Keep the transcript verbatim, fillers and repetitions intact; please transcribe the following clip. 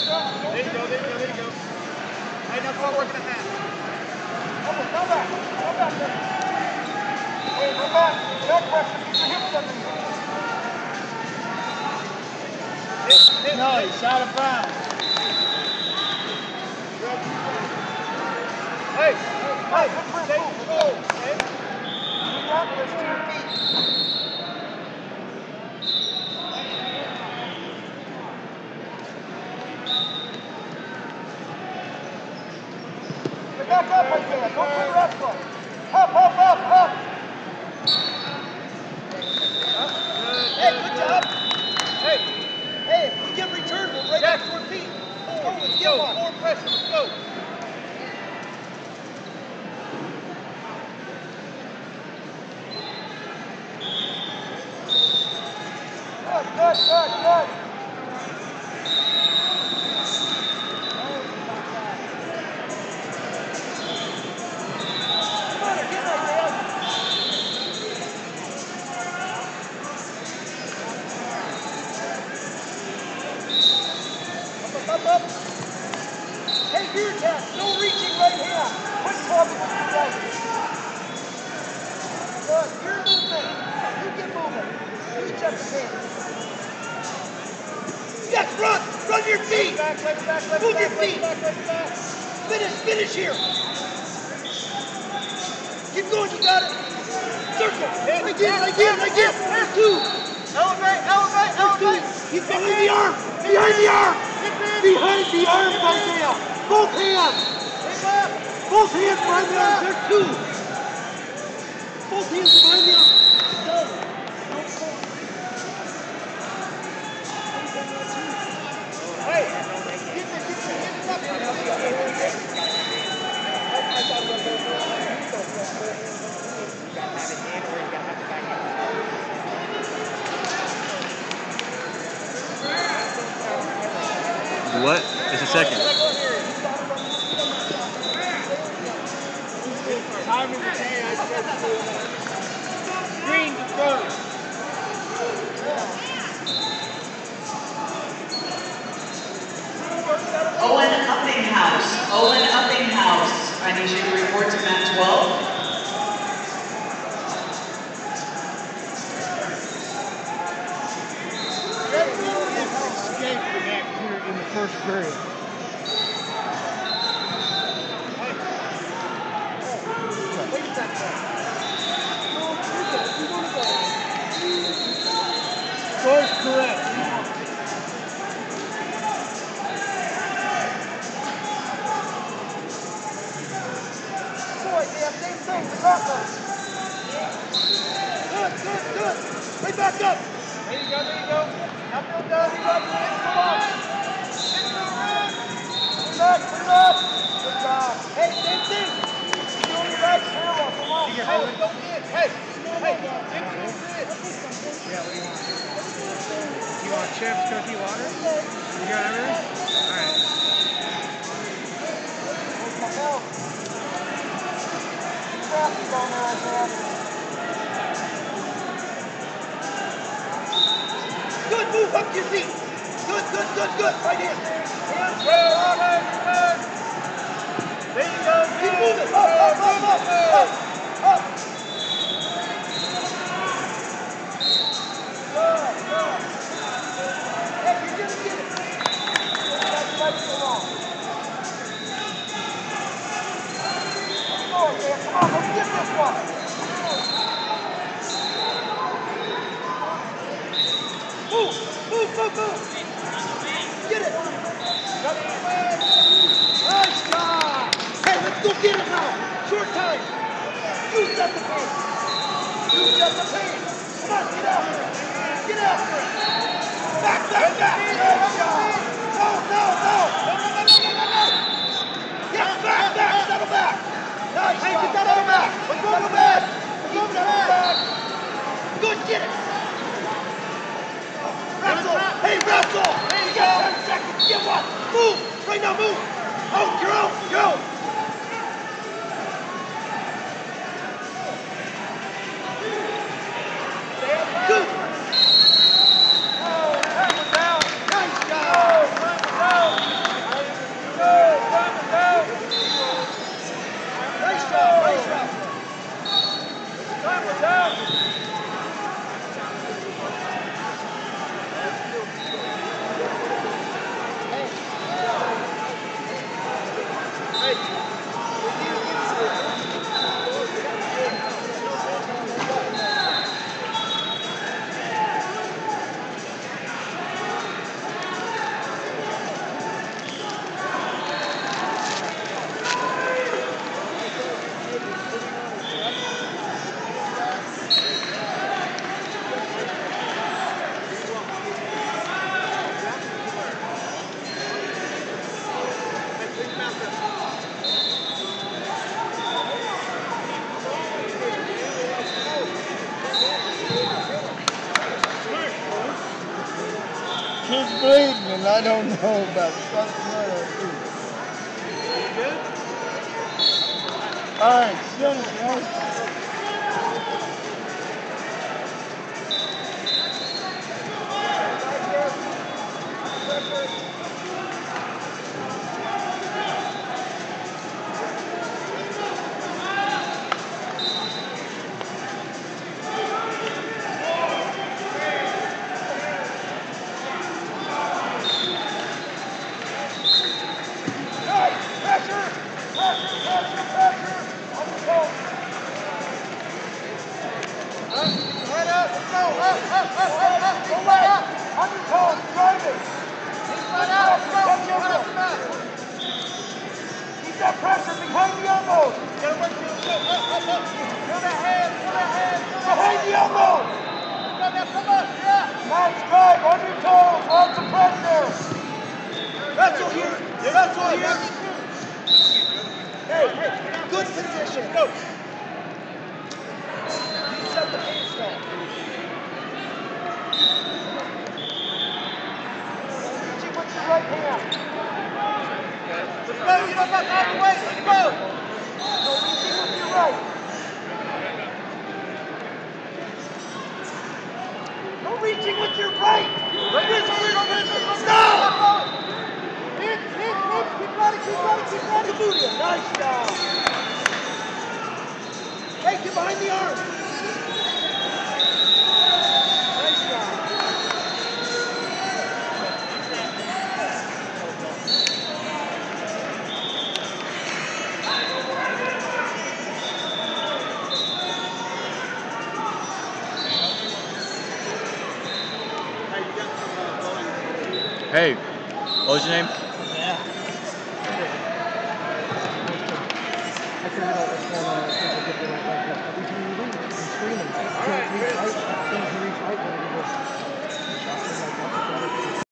There you go, there you go, there you go. Hey, now start working the hat. Come back, come back there. Hey, come back. Back pressure, get your hips up in here. Nice, out of bounds. Hey, hey, hey, take control. Okay? You got this to your feet. Get back up right there. Go for the wrestler. Up, up, up, up. Hey, good job. Hey. Hey, if we get return, we'll break back to our feet. Let's go, let's get one. More pressure, let's go. Good, good, good, good. Come on, get right there. Up, up, up. Hey, gear test. No reaching right hand. Quick club with your right. Good. Your movement. You get moving. Reach up the hand. Yes, run. Run your feet. Back, back, back, back, Move back, your feet. back, back, back. Finish, finish here. Keep going. You got it. Circle. Right there, right there, right there. There's two. Elevate, elevate, elevate. He's behind the arm. Behind the arm. Behind the arm, Isaiah. Both hands. Both hands behind the arm. There's two. Both hands behind the arm. Go. Hey, get the, get the hands up. What? It's a second. Time in the day, I said green to third. Owen Uppinghouse. Owen Uppinghouse. I need you to report to mat twelve. Escape the neck here in the first period. Score's correct. Boy, yeah, same thing. The cracker. Good, good, good. Right back up. There you go, there you go. Now feel done. Come on. Put it up, put it up. Good job. Hey, same thing. You're doing your right. Parallel. Come on. Hey, let's go in. Hey, hey, into the grid. Yeah, what do you want? You want chips, cookie, water? You got everything? Alright. Where's my belt? Traffic on there, Isaiah. Good, move up your feet. Good, good, good, good. Right here. Hands Good, up. good, good. There you go. Keep moving. Up, up, up, up, up, up. Good, good. Hey, you're gonna get it. That's right so long. Let's go, Isaiah. Come on, let's get this one. Move, move, move, move. Get it. Nice job. Hey, let's go get it now. Short time. You set the pace. You set the pace. Come on, get after it. Get after it. Back, back, back. Nice job. No, no, no. No, no, no, no, no, no. Yes, back, back. Settle back. Nice hey, job. Settle back. Let's go to the bed. Let's go to the bed. Good, get it. Wrestle. Hey, wrestle. There you go. ten seconds. Get one. Move. Right now, move. Out, you're out. You're out. Good. Oh, that was out. Nice job. Oh, that was out. Kid's bleeding and I don't know about something. Alright, finish, guys. Hey, what was your name? Yeah. I can handle what's going on. People get the right like this. Every time you leave, I'm screaming. Can't reach right. Can't reach right.